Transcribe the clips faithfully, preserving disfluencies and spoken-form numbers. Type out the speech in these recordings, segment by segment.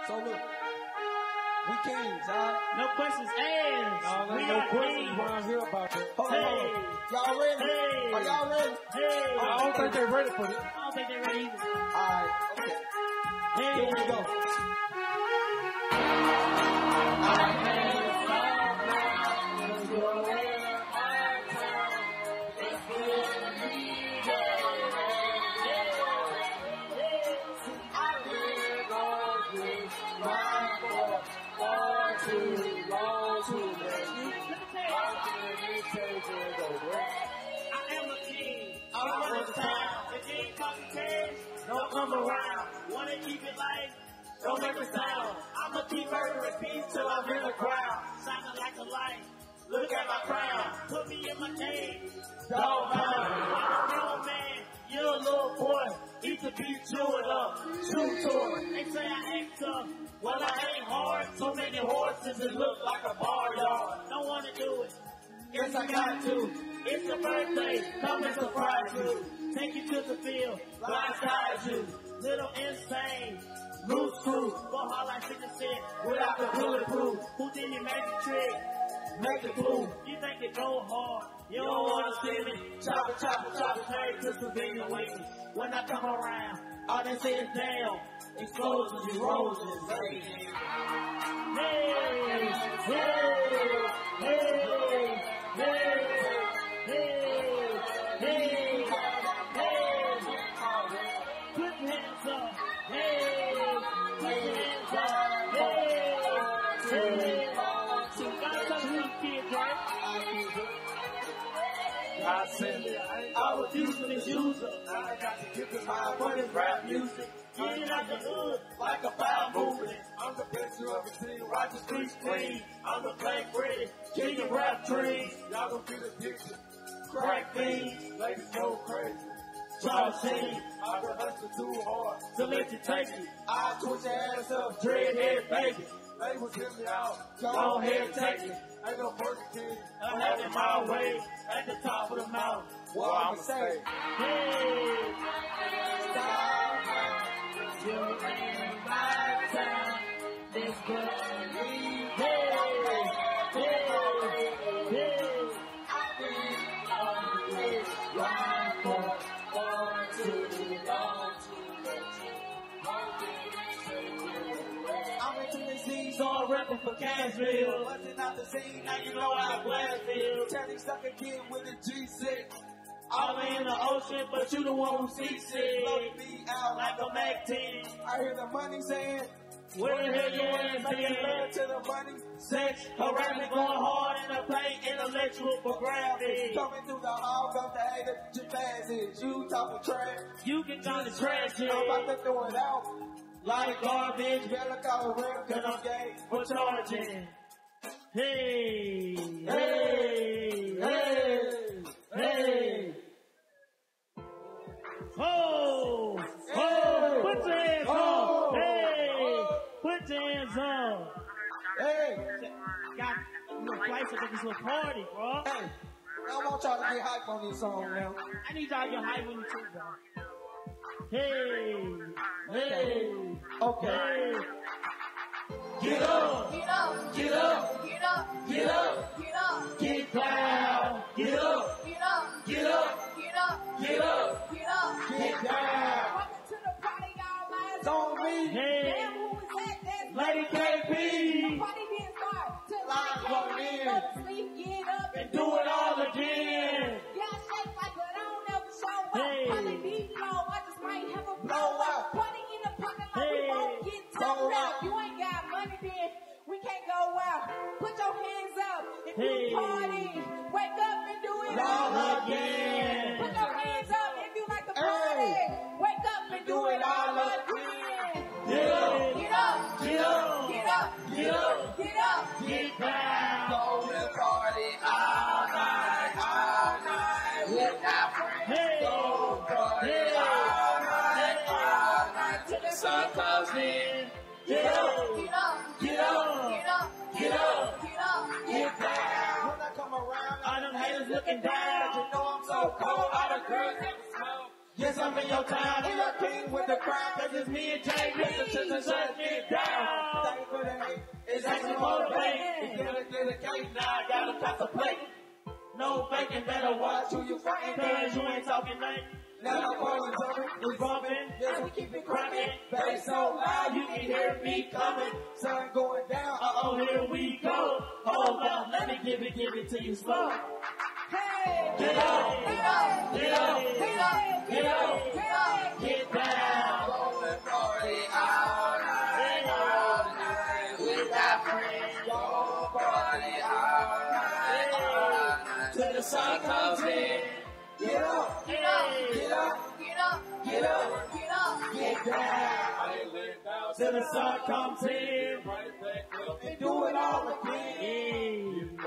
So look, we kings, alright? No questions asked. No, no, we no are questions kings. around here about that. Hold Hey. on, hold on. Y'all ready? Hey. Are y'all ready? Hey. I don't think they're ready for this. I don't think they're ready either. Alright, okay. Hey. Here we go. Don't come around. Wanna keep it light? Don't make a sound. I'ma keep murdering peace till I'm in the crowd. Shining like a light. Look at my crown. Put me in my cage. Dog pound. I'm a real man. You're a little boy. Eat the beat, chew it up. Shoot to it. They say I act tough. Well, I ain't hard. So many horses, it look like a barnyard. Don't wanna do it. Guess I got to. It's your birthday. Come and surprise you. Take you to the field. Blindside you. Little insane. Loose crew. Go hard like fifty cent. Without the bulletproof. Who did you make the trick? Make the blue. You think it go hard. You don't wanna see me. Chopper, chopper, chopper. Married to civilian wings. When I come around, all they say is damn. Explosions and roses. Hey, hey, hey, hey, hey. I said I refuse to misuse her. I got to give it my money, rap music. Getting out the hood like a foul movement. I'm the best you ever seen. Rock the streets clean. I'm the black ready. King of rap trees. Y'all gon' get a picture. Crack beans. Ladies go crazy. Y'all see. I've been hustling too hard to let you take it. I twitch your ass up. Dreadhead baby. They was hit me out. Go ahead, take it. Ain't no Burger King. I have it my way at the top of the mountain. What I'ma say? Hey, stop. You in my town. This girl leave. Hey, hey, hey. I've been on this ride for far too long to let you. I'm in Tennessee, so I'm rapping for Cashville. Busting out the scene, now you know how blast feel. Telling sucker kid with a G six. All in the ocean, but you the one who sees it. Floating me out like a Mac ten. I hear the money saying, where the hell you at? Making love to the money. Sex, harassment going hard in the paint, intellectual for gravity. Coming through the hall, come to hater, your passes. You talking trash. You can join the trash, yeah. I'm about to throw it out. Like garbage, better call a real, cause I'm gay for charging. Hey, hey, hey, hey. Oh, oh, put your hands on. Hey, put your hands on. Hey, got you place to make this little party, bro. Hey, I want y'all to get hype on this song now. I need y'all to get hype on it too, bro. Hey, hey, okay. Hey. Get up, Get up, get up, get up, get up, get up, get down, get up, get up, get up, get up, get up, get up, get down. Welcome to the party, y'all. Lions on me. Hey, Damn, who is that? That's Lady K The P. party didn't start till Lions I on came in. in. Go to sleep, get up, And do it all again. y'all shake like I don't ever show up. Hey. Probably be low, I just might have a Blow blow up. up. Party in the parking lot, Hey. we won't get Blow turned up. out. You ain't got money, then we can't go out. Put your hands up if Hey. you party. Wake up and do it All all again. Put your hands up if you like to party. Wake up and do it all again. Get up, Get up, get up, get up, get up, get up. get down. Go to party all night, all night. With our friends. Hey, Go party hey, all night, all night. Till the sun comes in. get up, Get up, get up, get up, get up, get up. get down. When I come around, All them haters looking down. you know I'm so cold. All the girls in the smoke. Yes, I'm in your town. We are king with the crowd. Cause it's me and Jay. Listen to shut me down. Thank you for the hate. It's actually motivating. Get a, get a cake. Now I gotta pass a plate. No faking. Better watch who you fighting. Cause you ain't talking nothing. Now I'm falling, jumping, it's bumping, yes, we keep it cracking. Bass so loud, you can hear me coming. Sun going down, uh-oh, here we go. Hold up, let me give it, give it to you slow. Hey! Get up, Get up! get up, Get up! get up, Get up! get down. Going party all night, all night. We got friends. Go party all night, all night. Till the sun comes in. Get up, Get up! get up, Get up! get up, Get up! get down. Till the sun comes in. Right back up. And do it all again.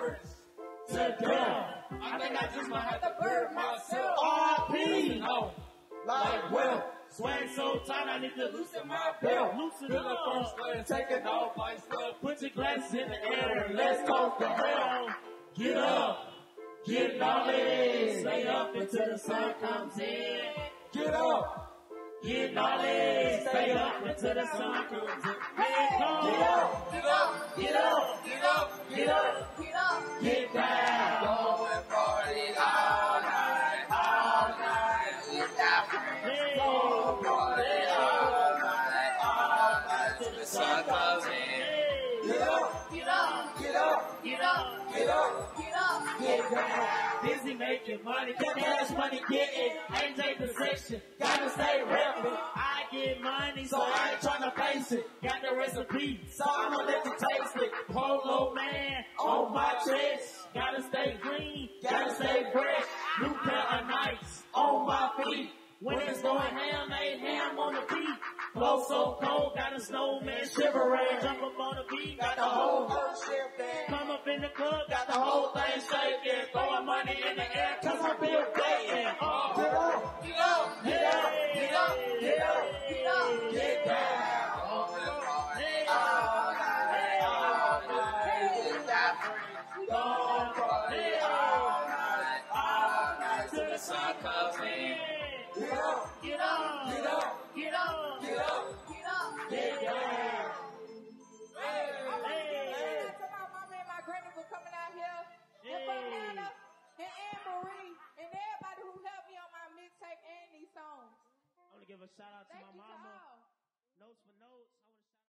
To down. I think I just might have to burn myself. R P Oh, Like well, swag so tight I need to loosen my belt. Loosen feel the up. first class, taking off my stuff. Put your glasses in the air and let's go to hell. Get up, get knowledge. Stay up until the sun comes in. Get up, get knowledge. Stay up until the sun comes in. Hey! Get up, Get up! get up, Get up! get up, Get up! get down. Going party all night, all night. We got friends. Going party all night, all night. Till the sun comes in. Get up, Get up! get up, Get up! get up, Get up! get down. Busy making money, get cash money, get it. Ain't take the section, gotta stay reppin'. I get money, so I ain't tryna face it. Got the recipe, so I'ma let you taste it. Polo man on my chest, gotta stay green, gotta stay fresh. New pair of Nikes on my feet. When it's going ham, ain't ham on the beat. Flow so cold, got a snowman shivering. Jump up on the beat, got the whole hood shifting. Come up in the club, got the whole thing shaking. Throwing money in the air, cause I'm Bill Gates. Oh, get up, Get up! get up, Get up! get up, Get up! get down. Going party all night, all night. We got friends. Going party all night, all night. Till the sun comes in. Get up, Get up! get up, Get up!